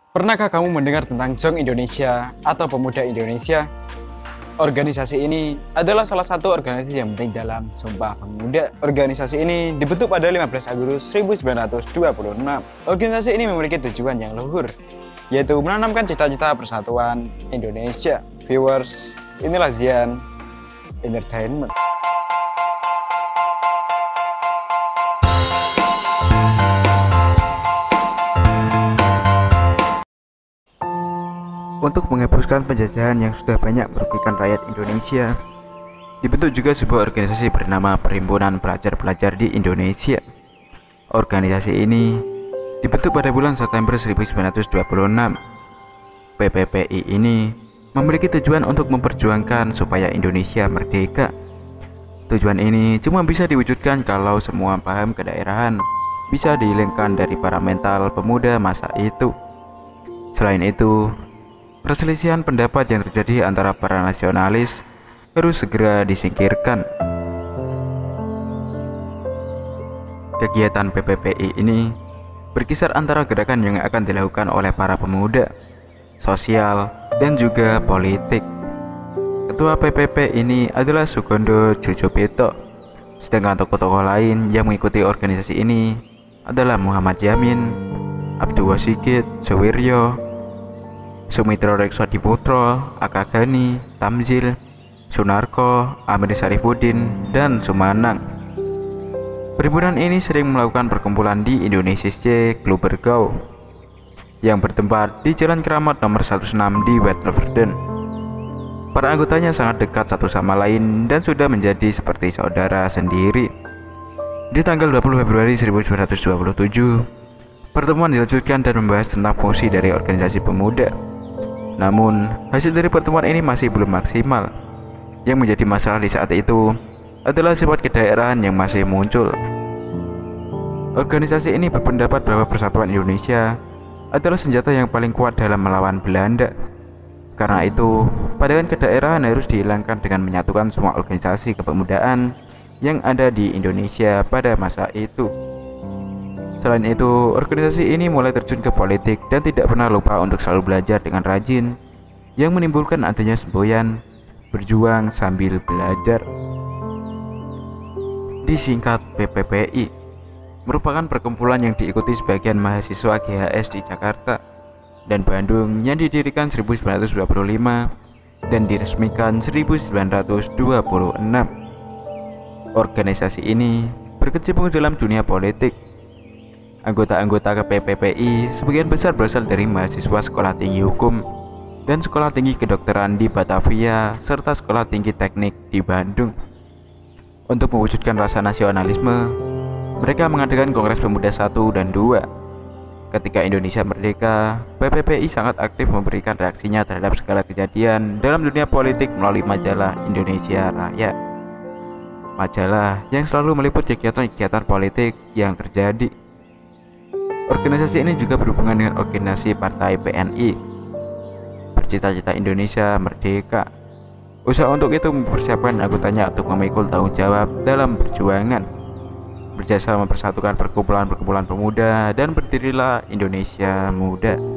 Pernahkah kamu mendengar tentang Jong Indonesia atau Pemuda Indonesia? Organisasi ini adalah salah satu organisasi yang penting dalam Sumpah Pemuda. Organisasi ini dibentuk pada 15 Agustus 1926. Organisasi ini memiliki tujuan yang luhur, yaitu menanamkan cita-cita persatuan Indonesia. Viewers, inilah Zian Entertainment. Untuk menghapuskan penjajahan yang sudah banyak merugikan rakyat Indonesia, dibentuk juga sebuah organisasi bernama Perhimpunan Pelajar-Pelajar di Indonesia. Organisasi ini dibentuk pada bulan September 1926. PPPI ini memiliki tujuan untuk memperjuangkan supaya Indonesia merdeka. Tujuan ini cuma bisa diwujudkan kalau semua paham kedaerahan bisa dihilangkan dari para mental pemuda masa itu. Selain itu, perselisihan pendapat yang terjadi antara para nasionalis harus segera disingkirkan. Kegiatan PPPI ini berkisar antara gerakan yang akan dilakukan oleh para pemuda, sosial, dan juga politik. Ketua PPP ini adalah Sugondo Djodjopito. Sedangkan tokoh-tokoh lain yang mengikuti organisasi ini adalah Muhammad Yamin, Abdul Wasigit Suwiryo, Sumitro Reksodiputro, Akagani, Tamzil, Sunarko, Amir Sarifuddin, dan Sumanang. Perhimpunan ini sering melakukan perkumpulan di Indonesia Globergau yang bertempat di Jalan Keramat nomor 16 di Weterwolde. Para anggotanya sangat dekat satu sama lain dan sudah menjadi seperti saudara sendiri. Di tanggal 20 Februari 1927, pertemuan dilanjutkan dan membahas tentang fungsi dari organisasi pemuda. Namun, hasil dari pertemuan ini masih belum maksimal. Yang menjadi masalah di saat itu adalah sifat kedaerahan yang masih muncul. Organisasi ini berpendapat bahwa persatuan Indonesia adalah senjata yang paling kuat dalam melawan Belanda. Karena itu, pandangan kedaerahan harus dihilangkan dengan menyatukan semua organisasi kepemudaan yang ada di Indonesia pada masa itu. Selain itu, organisasi ini mulai terjun ke politik dan tidak pernah lupa untuk selalu belajar dengan rajin, yang menimbulkan adanya semboyan berjuang sambil belajar. Disingkat PPPI, merupakan perkumpulan yang diikuti sebagian mahasiswa GHS di Jakarta dan Bandung yang didirikan 1925 dan diresmikan 1926. Organisasi ini berkecimpung dalam dunia politik. Anggota-anggota ke PPPI sebagian besar berasal dari mahasiswa sekolah tinggi hukum dan sekolah tinggi kedokteran di Batavia serta sekolah tinggi teknik di Bandung. Untuk mewujudkan rasa nasionalisme, mereka mengadakan Kongres Pemuda 1 dan 2. Ketika Indonesia merdeka, PPPI sangat aktif memberikan reaksinya terhadap segala kejadian dalam dunia politik melalui majalah Indonesia Raya. Majalah yang selalu meliput kegiatan-kegiatan politik yang terjadi. Organisasi ini juga berhubungan dengan organisasi Partai PNI, bercita-cita Indonesia merdeka. Usaha untuk itu mempersiapkan anggotanya untuk memikul tanggung jawab dalam perjuangan, berjasa mempersatukan perkumpulan-perkumpulan pemuda, dan berdirilah Indonesia Muda.